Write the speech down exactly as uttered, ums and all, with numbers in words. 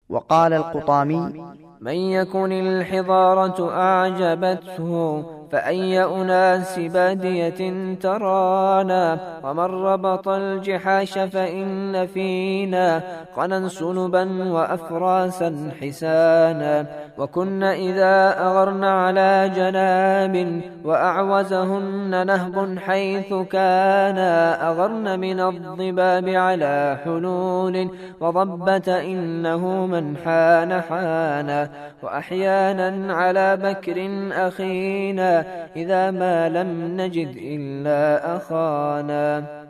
وقال القطامي: من يكن الحضارة أعجبته فأي أناس بادية ترانا، ومن ربط الجحاش فإن فينا قنا سلبا وأفراسا حسانا. وكن إذا أغرن على جناب وأعوزهن نهب حيث كانا، أغرن من الضباب على حلول وضبة إنه من حان حانا. وأحيانا على بكر أخينا إذا ما لم نجد إلا أخانا.